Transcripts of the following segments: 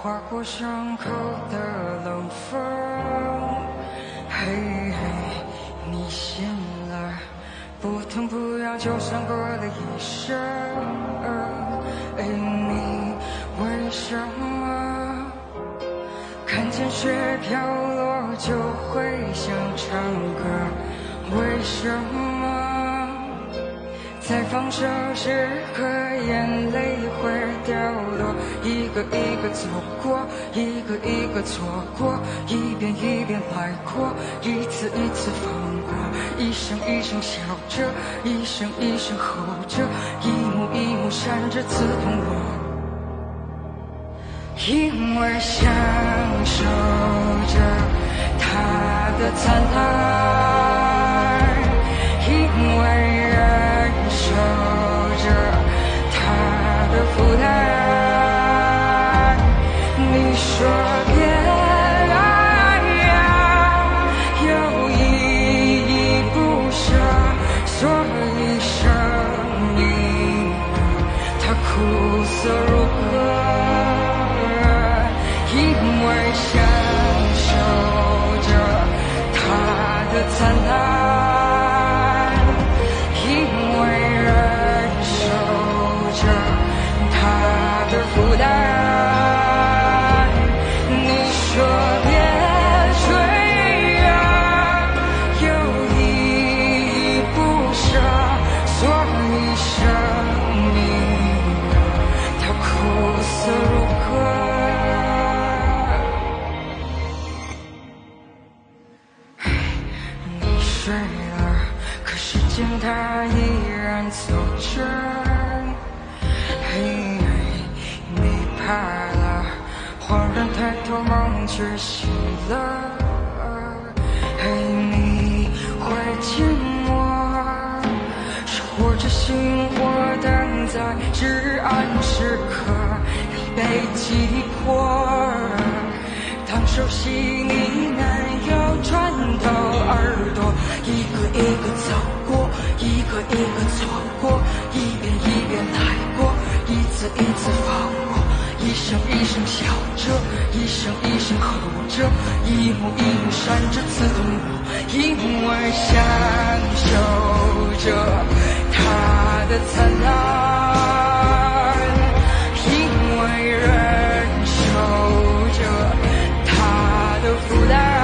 划过伤口的冷风。嘿嘿，你醒了，不疼不痒，就算过了一生。哎，你为什么看见雪飘落就会想唱歌？为什么在放手时和眼泪会掉落？一个一个走过，一个一个错过，一遍一遍来过，一次一次放过，一声一声笑着，一声一声吼着，一幕一幕闪着刺痛我。因为享受着它的灿烂，因为忍受着它的负担。你说别爱呀，有依依不舍，所以生命它苦涩如歌。因为享受着它的灿烂，因为忍受着它的负担。你说别追啊，有依依不舍，所以生命它苦涩如歌。睡了，可时间它依然走着。嘿，你怕了，恍然抬头梦却醒了。嘿，你会寂寞，是活着心活等在至暗时刻，你被击破。当熟悉你男友穿透耳朵，一个一个走过，一个一个错过，一遍一遍来过，一次一次放过，一声一声笑着，一声一声吼着，一幕一幕闪着刺痛我。因为享受着它的灿烂，因为忍受着它的负担。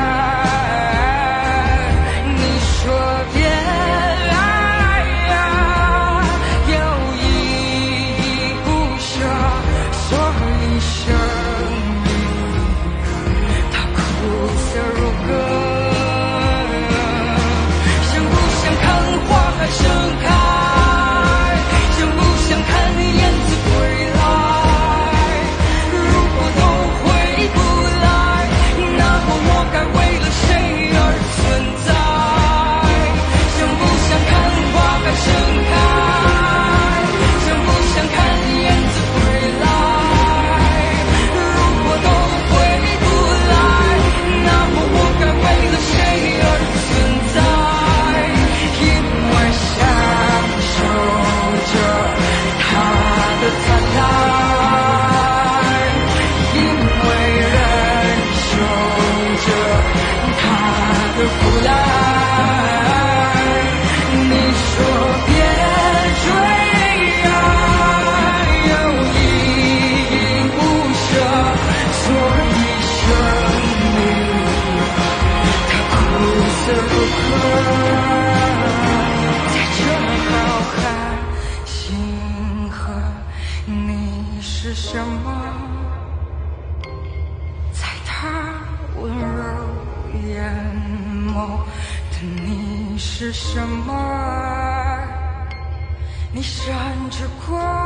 是什么？在他温柔眼眸的你是什么？你闪着光。